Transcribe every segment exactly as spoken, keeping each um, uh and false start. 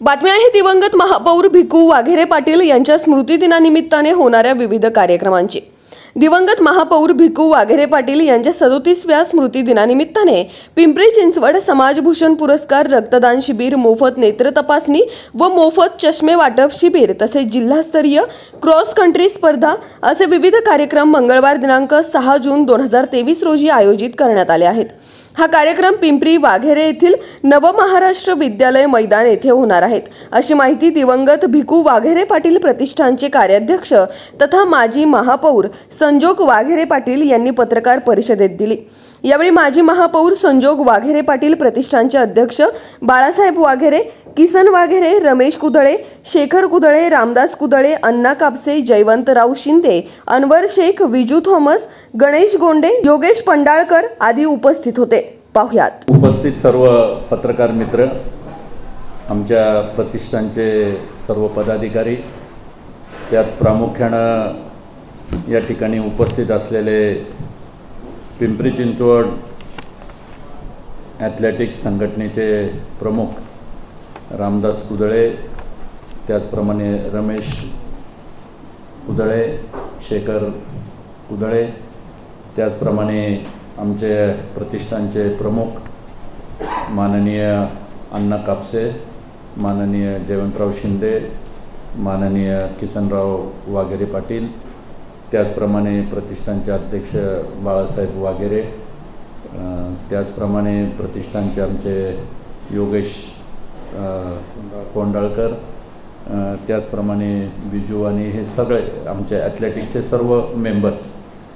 बातमी आहे दिवंगत महापौर भिकू वाघेरे पाटील यांच्या स्मृतिदिनानिमित्ताने होणाऱ्या विविध कार्यक्रमांची। दिवंगत महापौर भिकू वाघेरे पाटील यांच्या सदोतीसव्या स्मृतिदिनानिमित्ताने पिंपरी चिंचवड समाजभूषण पुरस्कार, रक्तदान शिबिर, मोफत नेत्र तपासणी व मोफत चष्मे वाटप शिबिर तसेच जिल्हास्तरीय क्रॉस कंट्री स्पर्धा असे विविध कार्यक्रम मंगळवार दिनांक सहा जून दोन हजार तेवीस रोजी आयोजित करण्यात आले आहेत। हा कार्यक्रम पिंपरी वाघेरे येथील नवमहाराष्ट्र विद्यालय मैदान येथे होणार आहेत, अशी माहिती दिवंगत भिकू वाघेरे पाटील प्रतिष्ठानचे कार्याध्यक्ष तथा माजी महापौर संजोग वाघेरे पाटील यांनी पत्रकार परिषदेत दिली। यावेळी माजी महापौर संजोग वाघेरे पाटील प्रतिष्ठानचे अध्यक्ष बाळासाहेब वाघेरे, किसन वाघेरे, रमेश कुदळे, शेखर कुदळे, रामदास कुदळे, अण्णा कापसे, जयवंतराव शिंदे, अनवर शेख, विजू थॉमस, गणेश गोंडे, योगेश पंडाळकर आदी उपस्थित होते। पाहुयात। उपस्थित सर्व पत्रकार मित्र, आमच्या प्रतिष्ठानचे सर्व पदाधिकारी, त्यात प्रामुख्याने या ठिकाणी उपस्थित असलेले पिंपरी चिंचवड ॲथलेटिक्स संघटनेचे प्रमुख रामदास कुदळे, त्याचप्रमाणे रमेश कुदळे, शेखर कुदळे, त्याचप्रमाणे आमचे प्रतिष्ठानचे प्रमुख माननीय अण्णा कापसे, माननीय जयवंतराव शिंदे, माननीय किसनराव वाघेरे पाटील, त्याचप्रमाणे प्रतिष्ठानचे अध्यक्ष बाळासाहेब वाघेरे, त्याचप्रमाणे प्रतिष्ठानचे आमचे योगेश कोंडाळकर, त्याचप्रमाणे विजू आणि हे सगळे आमचे ॲथलेटिकचे सर्व मेंबर्स।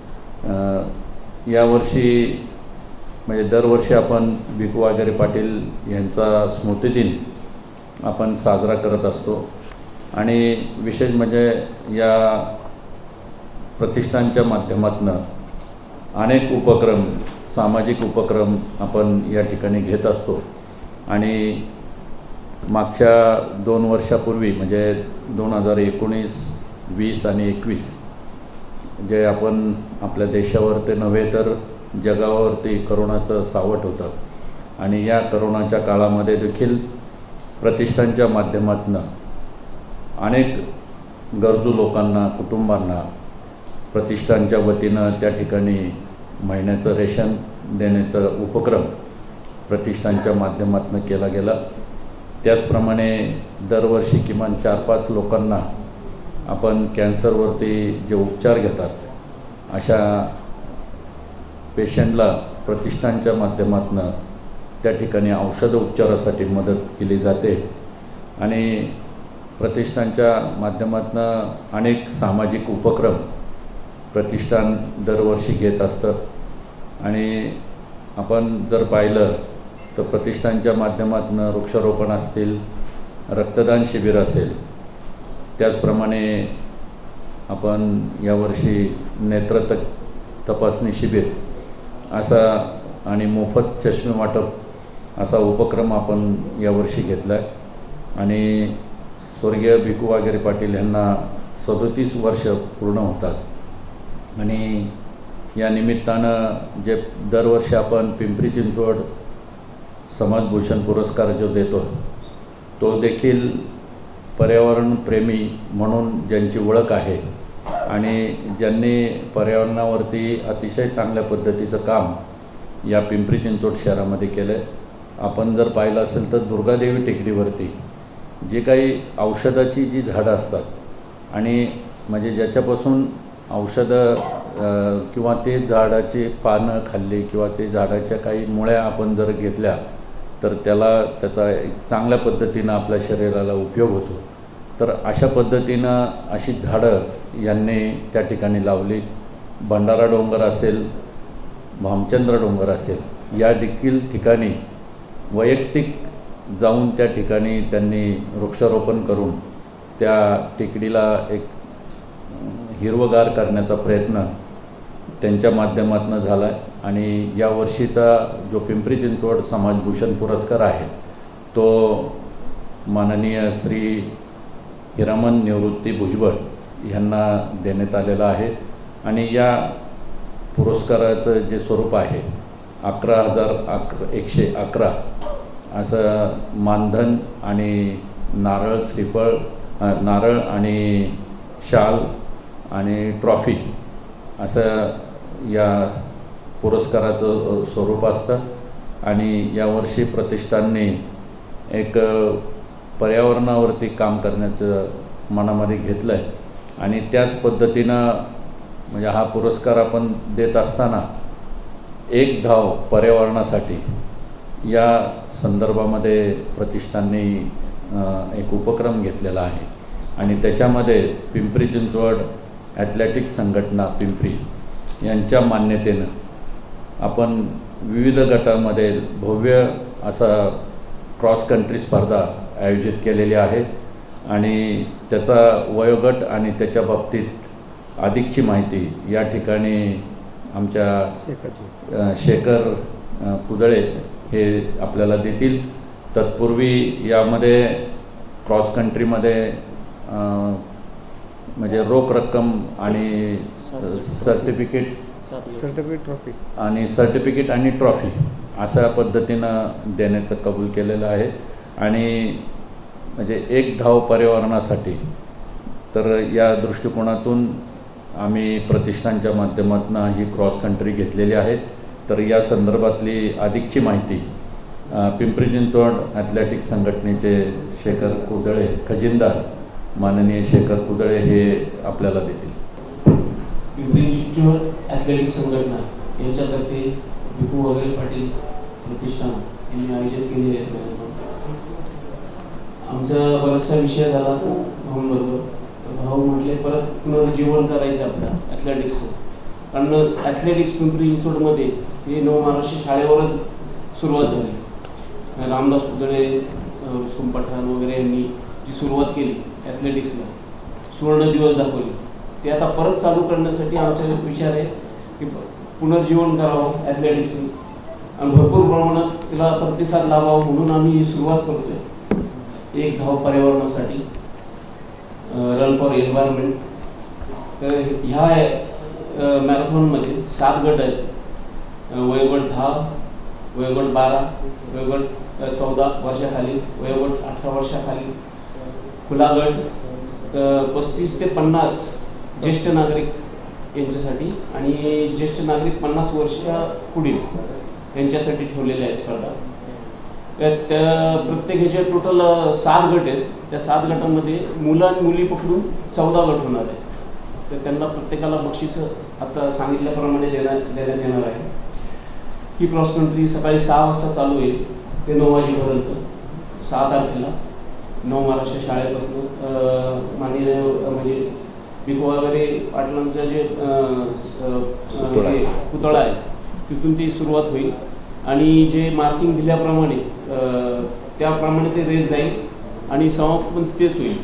यावर्षी म्हणजे दरवर्षी आपण भिकू वाघेरे पाटील यांचा स्मृतिदिन आपण साजरा करत असतो आणि विशेष म्हणजे या प्रतिष्ठानच्या माध्यमातून अनेक उपक्रम, सामाजिक उपक्रम आपण या ठिकाणी घेत असतो आणि मागच्या दोन वर्षापूर्वी म्हणजे दोन हजार एकोणीस वीस आणि एकवीस जे आपण आपल्या देशावर ते नव्हे तर जगावरती करोनाचं सावट होतं आणि या करोनाच्या काळामध्ये देखील प्रतिष्ठानच्या माध्यमातून अनेक गरजू लोकांना, कुटुंबांना प्रतिष्ठानच्या वतीनं त्या ठिकाणी महिन्याचं रेशन देण्याचा उपक्रम प्रतिष्ठानच्या माध्यमातून केला गेला। त्याचप्रमाणे दरवर्षी किमान चार पाच लोकांना आपण कॅन्सरवरती जे उपचार घेतात अशा पेशंटला प्रतिष्ठानच्या माध्यमातून त्या ठिकाणी औषध उपचारासाठी मदत केली जाते आणि प्रतिष्ठानच्या माध्यमातून अनेक सामाजिक उपक्रम प्रतिष्ठान दरवर्षी घेत असतं आणि आपण जर पाहिलं तर प्रतिष्ठानच्या माध्यमातून वृक्षारोपण असतील, रक्तदान शिबिर असेल, त्याचप्रमाणे आपण यावर्षी नेत्र तपासणी शिबिर असा आणि मोफत चष्मे वाटप असा उपक्रम आपण यावर्षी घेतला आहे आणि स्वर्गीय भिकू वाघेरे पाटील यांना सदोतीस वर्ष पूर्ण होतात आणि या निमित्तानं जे दरवर्षी आपण पिंपरी चिंचवड समाजभूषण पुरस्कार जो देतो तो देखील पर्यावरणप्रेमी म्हणून ज्यांची ओळख आहे आणि ज्यांनी पर्यावरणावरती अतिशय चांगल्या पद्धतीचं काम या पिंपरी चिंचवड शहरामध्ये केलं आहे। आपण जर पाहिलं असेल तर दुर्गादेवी टेकडीवरती जे काही औषधाची जी झाडं असतात आणि म्हणजे ज्याच्यापासून औषधं किंवा ते झाडाची पानं खाल्ली किंवा ते झाडाच्या काही मुळ्या आपण जर घेतल्या तर त्याला त्याचा एक चांगल्या पद्धतीनं आपल्या शरीराला उपयोग होतो। तर अशा पद्धतीनं अशी झाडं यांनी त्या ठिकाणी लावली। भंडारा डोंगर असेल, भामचंद्र डोंगर असेल, या देखील ठिकाणी वैयक्तिक जाऊन त्या ठिकाणी त्यांनी वृक्षारोपण करून त्या टेकडीला एक हिरवगार करण्याचा प्रयत्न त्यांच्या माध्यमातून झाला आहे आणि या वर्षीचा जो पिंपरी चिंचवड समाजभूषण पुरस्कार आहे तो माननीय श्री हिरामन निवृत्ती भुजबळ यांना देण्यात आलेला आहे आणि या पुरस्काराचं जे स्वरूप आहे अकरा हजार अकरा एकशे अकरा असं मानधन आणि नारळ, श्रीफळ, अ, नारळ आणि शाल आणि ट्रॉफी असं या पुरस्काराचं स्वरूप असतं. आणि यावर्षी प्रतिष्ठानने एक पर्यावरणावरती काम करण्याचं मनामध्ये घेतलं आहे आणि त्याच पद्धतीनं म्हणजे हा पुरस्कार आपण देत असताना एक धाव पर्यावरणासाठी या संदर्भामध्ये प्रतिष्ठानने एक उपक्रम घेतलेला आहे. आणि त्याच्यामध्ये पिंपरी चिंचवड ॲथलेटिक्स संघटना पिंपरी यांच्या मान्यतेनं आपण विविध गटामध्ये भव्य असा क्रॉस कंट्री स्पर्धा आयोजित केलेली आहे. आणि त्याचा वयोगट आणि त्याच्या बाबतीत अधिकची माहिती या ठिकाणी आमच्या शेखर कुदळे हे आपल्याला देतील. तत्पूर्वी यामध्ये क्रॉस कंट्रीमध्ये म्हणजे रोख रक्कम आणि सर्टिफिकेट्स सर्टिफिकेट ट्रॉफी आणि सर्टिफिकेट आणि ट्रॉफी अशा पद्धतीनं देण्याचं कबूल केलेलं आहे. आणि म्हणजे एक धाव पर्यावरणासाठी तर या दृष्टिकोनातून आम्ही प्रतिष्ठानच्या माध्यमातून ही क्रॉस कंट्री घेतलेली आहे. तर या संदर्भातली अधिकची माहिती पिंपरी चिंचवड ॲथलेटिक्स संघटनेचे शेखर कुदळे खजिनदार माननीय शेखर कुदळे हे आपल्याला देतील. पिंपरी चिंचवड ॲथलेटिक्स संघटना यांच्यातर्फे विपू वाघेरे पाटील प्रतिष्ठान यांनी आयोजित केलेले आहे. आमचा बराचसा विषय झाला भाऊंबरोबर. भाऊ म्हटले परत पुनरुज्जीवन करायचं आपल्या ॲथलेटिक्सचं. कारण ॲथलेटिक्स पिंपरी चिंचवडमध्ये हे नव महाराष्ट्र शाळेवरच सुरुवात झाली. रामदास कुदळे, रुस्तम पठाण वगैरे यांनी जी सुरुवात केली ॲथलेटिक्सला, सुवर्ण दिवस दाखवले, ते आता परत चालू करण्यासाठी आमचा विचार आहे की पुनर्जीवन करावं ॲथलेटिक्सनी आणि भरपूर प्रमाणात तिला प्रतिसाद लावावा म्हणून आम्ही सुरुवात करतोय. एक धाव पर्यावरणासाठी, रन फॉर एन्व्हायरमेंट. तर ह्या मॅरेथॉनमध्ये सात गट आहेत. वयोगट दहा, वयोगट बारा, वयोगट चौदा वर्षाखाली, वयोगट अठरा वर्षाखाली, खुला गट पस्तीस ते पन्नास ज्येष्ठ नागरिक यांच्यासाठी आणि ज्येष्ठ नागरिक पन्नास वर्ष पुढील यांच्यासाठी ठेवलेल्या आहेत स्पर्धा. त्या प्रत्येक ह्याचे टोटल सात गट आहेत. त्या सात गटामध्ये मुलं आणि मुली पकडून चौदा गट होणार आहे. तर त्यांना प्रत्येकाला बक्षीस आता सांगितल्याप्रमाणे देण्यात देण्यात येणार आहे. ही क्रॉस कंट्री सकाळी सहा वाजता चालू होईल ते नऊ वाजेपर्यंत सहा तारखेला नऊ महाराष्ट्र शाळेपासून माननीय म्हणजे विपू वाघेरे पाटलांचं जे पुतळा आहे तिथून ती सुरुवात होईल. आणि जे मार्किंग दिल्याप्रमाणे त्याप्रमाणे ते रेस जाईल आणि समापन तेच होईल.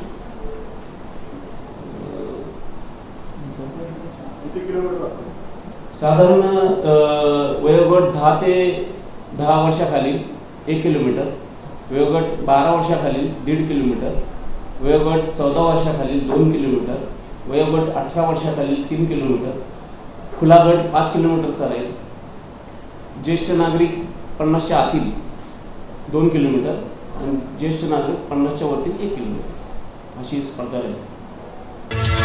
साधारण वयोगट दहा ते दहा वर्षाखाली एक किलोमीटर, वयोगट बारा वर्षाखाली दीड किलोमीटर, वयोगट चौदा वर्षाखाली दोन किलोमीटर, वयोगट अठरा वर्षाखाली तीन किलोमीटर, खुला गट पाच किलोमीटरचा राहील, ज्येष्ठ नागरिक पन्नासच्या आतील दोन किलोमीटर आणि ज्येष्ठ नागरिक पन्नासच्या वरती एक किलोमीटर अशी स्पर्धा आहे.